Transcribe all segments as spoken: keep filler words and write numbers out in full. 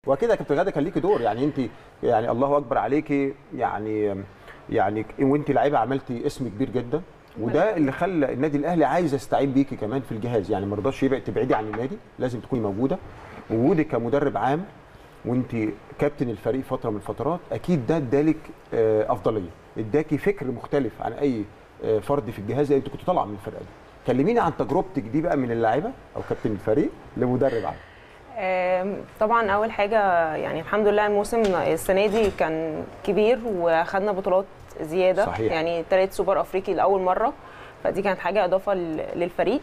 واكيد يا كابتن غاده كان ليكي دور، يعني انت يعني الله اكبر عليكي، يعني يعني وانت لعيبه عملتي اسم كبير جدا، وده اللي خلى النادي الاهلي عايز يستعين بيكي كمان في الجهاز، يعني ما رضاش يبعد تبعدي عن النادي، لازم تكوني موجوده. وجودك كمدرب عام وانت كابتن الفريق فتره من الفترات اكيد ده ادالك افضليه، اداكي فكر مختلف عن اي فرد في الجهاز، انت كنت طالعه من الفرقه دي. كلميني عن تجربتك دي بقى من اللاعيبه او كابتن الفريق لمدرب عام. طبعا اول حاجه يعني الحمد لله الموسم السنه دي كان كبير واخدنا بطولات زياده. صحيح. يعني ثالث سوبر افريقي لاول مره، فدي كانت حاجه اضافه للفريق.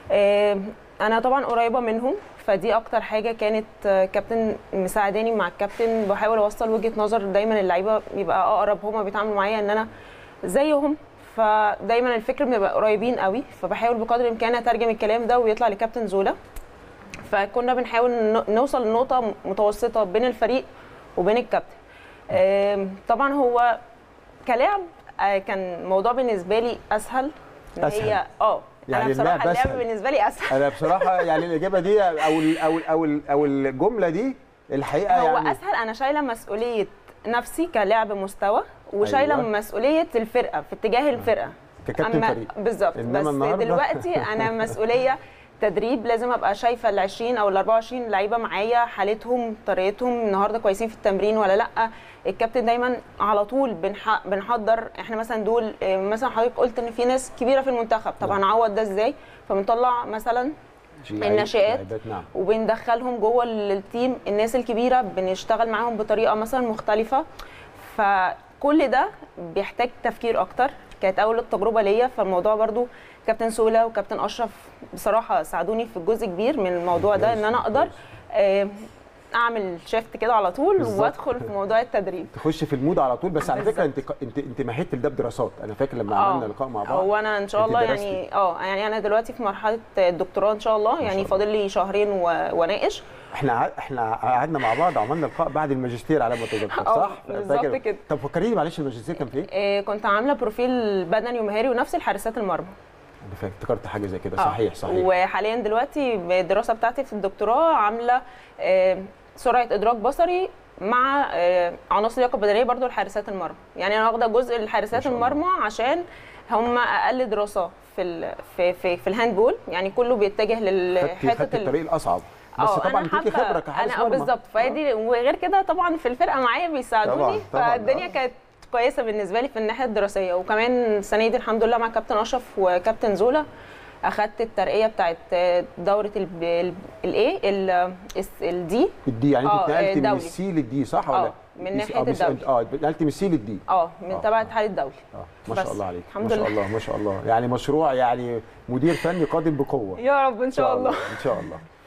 انا طبعا قريبه منهم، فدي اكتر حاجه كانت كابتن مساعداني مع الكابتن، بحاول اوصل وجهه نظر دايما اللعيبه يبقى اقرب، هما بيتعاملوا معايا ان انا زيهم، فدايما الفكر بنبقى قريبين قوي، فبحاول بقدر الامكان اترجم الكلام ده ويطلع لكابتن زولا. فكنا بنحاول نوصل لنقطه متوسطه بين الفريق وبين الكابتن. طبعا هو كلاعب كان الموضوع بالنسبه لي اسهل. أسهل. هي اه يعني انا بصراحه اللعب أسهل. بالنسبه لي اسهل. انا بصراحه يعني الاجابه دي او ال او ال او ال او الجمله دي الحقيقه هو يعني اسهل. انا شايله مسؤوليه نفسي كلاعب مستوى، وشايله أيوة. مسؤوليه الفرقه في اتجاه الفرقه ككابتن فريق بالظبط. بس النهاردة... دلوقتي انا مسؤوليه تدريب، لازم ابقى شايفه ال عشرين او ال اربعة وعشرين لعيبه معايا، حالتهم طريقتهم النهارده كويسين في التمرين ولا لا. الكابتن دايما على طول بنح... بنحضر، احنا مثلا دول مثلا حضرتك قلت ان في ناس كبيره في المنتخب، طب هنعوض ده ازاي؟ فبنطلع مثلا الناشئات نعم. وبندخلهم جوه التيم، الناس الكبيره بنشتغل معاهم بطريقه مثلا مختلفه، فكل ده بيحتاج تفكير اكتر. كانت اول التجربه ليا، فالموضوع برضو كابتن سولا وكابتن اشرف بصراحه ساعدوني في جزء كبير من الموضوع ده، ان انا اقدر اعمل شيفت كده على طول بالزبط. وادخل في موضوع التدريب، تخش في المود على طول. بس على فكره انت انت انت مهدت لده بدراسات، انا فاكر لما أوه. عملنا لقاء مع بعض. هو انا ان شاء الله يعني اه يعني انا دلوقتي في مرحله الدكتوراه ان شاء الله، يعني فاضل لي شهرين واناقش. احنا احنا قعدنا مع بعض عملنا لقاء بعد الماجستير على ما اتذكر، صح؟ بالظبط كده. طب فكريني معلش الماجستير كان في ايه؟ إيه كنت عامله بروفيل بدني ومهاري ونفس الحارسات المرمى. انا افتكرت حاجه زي كده. صحيح صحيح. وحاليا دلوقتي الدراسه بتاعتي في الدكتوراه عامله إيه سرعه ادراك بصري مع إيه عناصر لياقه بدنيه برضو لحارسات المرمى. يعني انا واخده جزء لحارسات المرمى عشان هم اقل دراسه في ال في في, في الهاندبول، يعني كله بيتجه للحته الطريق الاصعب. بس طبعا انت خبره كحارس مرمى. انا بالظبط، فدي وغير كده طبعا في الفرقه معايا بيساعدوني، طبعًا طبعًا فالدنيا آه. كانت كويسه بالنسبه لي في الناحيه الدراسيه. وكمان السنه دي الحمد لله مع كابتن اشرف وكابتن زولا اخدت الترقيه بتاعت دوره الايه الدي الدي يعني انت اتنقلت من السي للدي صح ولا؟ اه من ناحيه الدولي. اه اتنقلت من السي للدي اه من تبع الاتحاد الدولي. اه ما شاء الله عليك، ما شاء الله ما شاء الله. يعني مشروع، يعني مدير فني قادم بقوه يا رب ان شاء الله. ان شاء الله.